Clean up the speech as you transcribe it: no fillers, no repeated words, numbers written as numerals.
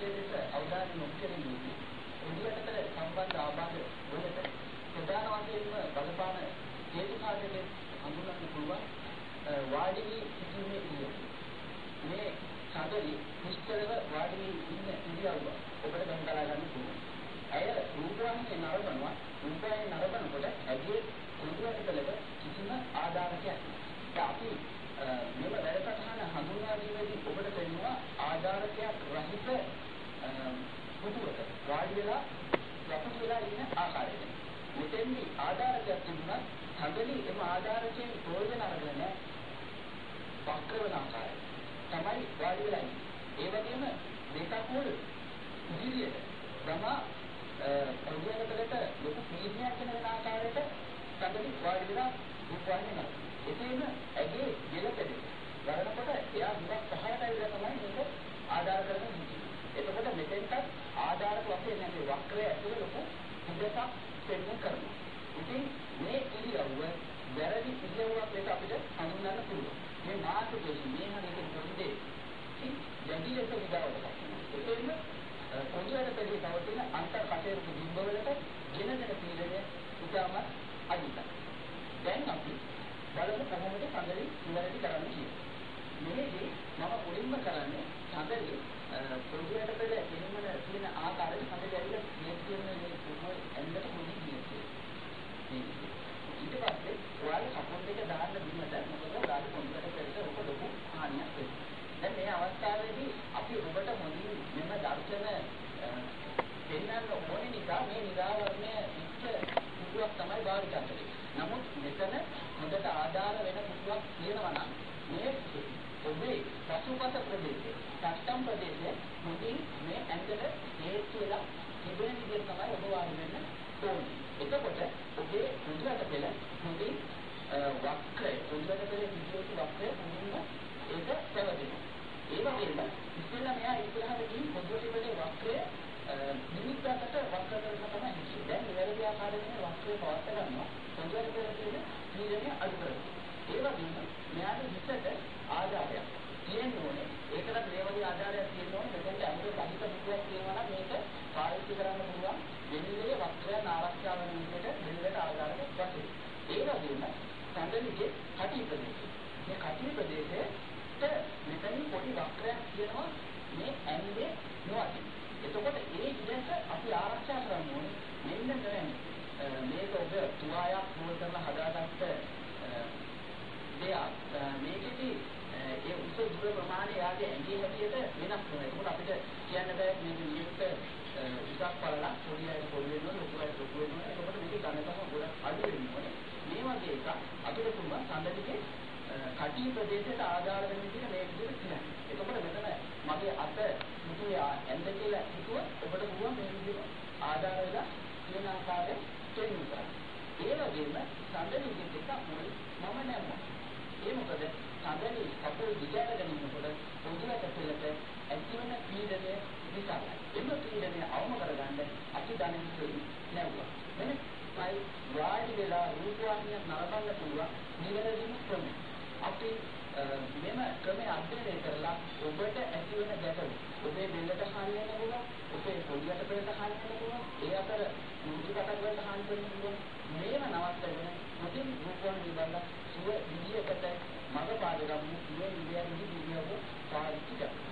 විශේෂ අවධානය යොමු කෙරෙන්නේ උඩියටතර සම්බන්ධ ආබාධ වලට ප්‍රධාන වශයෙන්ම බලපාන හේතු කාරණේ හඳුන්වන්න පුළුවන් වාඩි වී සිටීමේ ඉරියව්ව. මේ සාදරි නිශ්චලව වාඩි වී ඉන්න ඉරියව්ව ඔබට දැන් බලා ගන්න පුළුවන්. අය රූපවාහිනිය නරඹනවා. රූපවාහිනිය නරඹනකොට ඇගේ උඩුයටතලක කිසිම ආධාරකයක් නැහැ. අපි මෙම වැඩසටහන හඳුන්වා දීමේදී ඔබට තේරෙනවා ආධාරකයක් රහිත පුදුරක වාඩි වෙලා යපුත් වෙලා ඉන්න ආකාරයට. මෙතෙන්දී ආධාරකයක් තිබුණා හඳලි එම ආධාරකයෙන් ප්‍රයෝජන අරගෙන වක්‍ර වෙන ආකාරය තමයි වාඩි වෙලා ඉන්නේ. ඒ වගේම දෙකක් උඩ ඉදිරියට තමා පොඩියකට ලොකු පීඩනයක් වෙන ආකාරයට හඳලි වාඩි වෙලා රූපවාහිනිය නරඹනවා. එතෙම ඇගේ ගෙලපෙදේ වරනකොට එයා හුඟක් පහළට ඇවිල්ලා තමයි මේක ආධාර කරගෙන ඉන්නේ. එතකොට මෙතෙන්ට ආධාරක වශයෙන් නැති වක්‍රය ඇතුළේ ලොකු හිදසක් පෙන්වන්න කරනවා. ඉතින් මේ ඉරියව්ව වැරදි ඉරියව්වක් ලෙස අපිට හඳුන්වන්න පුළුවන්. මේ මාතෘකාවේ මේ හැමදේම පොඩි දැඩි ලෙස විගාවකට. එතෙන්ම පොඩියට පෙරේ තවතින අන්තර් කටයුතු බිම්බවලට ගෙනදෙන පීඩනය උදාම අධිකයි. දැන් අපි බලමු කොහොමද සඳලි ඉවරටි කරන්න කියලා. මේකේ මම මුලින්ම කරන්නේ සඳලි පොඩියට පෙර එන්නම තියෙන ආකාරයෙන් සඳලි ඇවිල්ලා කියන මේ කුමල් ඇඳට මුලින් කියන්නේ. ඊට පස්සේ ඔයාලා කපොන් දෙක දාන්න බිමට මොකද ඔයාලා පොඩියට පෙරට ඔක ලොකු හානියක් වෙනවා. දැන් මේ අවස්ථාවේදී අපි ඔබට මුලින් මෙන්න දර්ශන දෙන්නන්න ඕනේ නිසා මේ නිරාවරණය ඉච්ඡ පුදුවක් තමයි භාවිත කරන්නේ. නමුත් මෙතන හොඳට ආධාර වෙන පුදුවක් තියෙනවා නම් මේ ඔබේ පසුපස ප්‍රදේශයේ සැක්ටම් ප්‍රදේශයේ මුලින් මේ ඇඟට හේතු වෙලා තිබෙන විදිහ තමයි ඔබ වාඩි වෙන්න ඕනේ. එතකොට ඔබේ පුදුරට පෙළ මුලින් වක්‍රය පුදුරට පෙළ විදිහට වක්‍රය මුලින්ම ඒක පැවතෙනවා. ඒ වගේම ඉස්සෙල්ලා මෙයා ඉස්සරහට ගිහින් පුදුරට පෙළ වක්‍රය නිමිත්තකට වක්‍ර කරන තමයි හිතේ. දැන් නිවැරදි ආකාරයෙන් වක්‍රය පවත් ගන්නවා. පොදුරට පෙළ තියෙන පීඩනය අඩු කරනවා. ඒ වගේම මෙයාට හිතට ආධාරයක් තියෙන්න ඕනේ. ඒකට මේ වගේ ආධාරයක් තියෙන්න ඕනේ. මෙතෙන්ට අමුතු සහිත මුඛයක් තියෙනවා නම් මේක පාවිච්චි කරන්න පුළුවන්. වෙන්නේ වක්‍රයන් ආරක්ෂා වෙන විදිහට මෙන්නට ආධාරයක් වශයෙන්. ඒ වගේම සඳලිගේ කටි ප්‍රදේශය. මේ කටි ප්‍රදේශයට මෙතනින් පොඩි වක්‍රයක් තියෙනවා මේ ඇඟේ නොවතින්. එතකොට ඒ විදිහට අපි ආරක්ෂා කරන්න ඕනේ. මෙන්න දැන් මේක ඔබ තුවායක් පොල් කරලා හදාගත්ත දෙයක්. මේකෙදී ඒ උස දුර ප්‍රමාණය යාගේ ඇඟේ හැටියට වෙනස් වෙනවා. ඒකත් අපිට කියන්න බෑ මේක නියුක්ත උසක් පළලක් පොඩි අය පොඩි වෙනවා ලොකු අය ලොකු වෙනවා. ඒකට මේකේ ඝනකම ගොඩක් අඩු වෙනවා. මේ වගේ එකක් අපිට පුළුවන් සඳලිගේ කටි ප්‍රදේශයට ආධාර වෙන විදිහ මේ විදිහට කියන්න. එතකොට මෙතන මගේ අත මුතුවේ ඇඳ කියලා හිතුවොත් ඔබට පුළුවන් මේ විදිහට ආධාර වෙලා කියන ආකාරයෙන් තේරුම් ගන්න. ඒ වගේම සඳලිගේ දෙකක් මුල් මම නැම්මා. ඒ මොකද සඳලි කපුල් දිගටගෙන ඉන්නකොට පොදුරට පෙළට ඇතිවන පීඩනය නිසා එම පීඩනය අවම කරගන්න අපි දැනෙන්නේ නැවුවා. මෙන්න මයි වාඩි වෙලා රූපවාහිනිය නරඹන්න පුළුවන් නිවැරදිම ක්‍රමය. අපි මෙම ක්‍රමය අධ්‍යයනය කරලා ඔබට ඇතිවන ගැටලු ඔබේ බෙල්ලට හානි වෙන්න පුළුවන්, ඔබේ පොඩියට පෙළට හානි වෙන්න පුළුවන්, ඒ අතර මුහුදු කටක් වලට හානි වෙන්න පුළුවන්. මේව නවත්තගෙන මුලින් රූපවාහිනිය බලලා සුව විදියකට මඟ පාදගමු මේ විදියට විදියව පාවිච්චි කරනවා.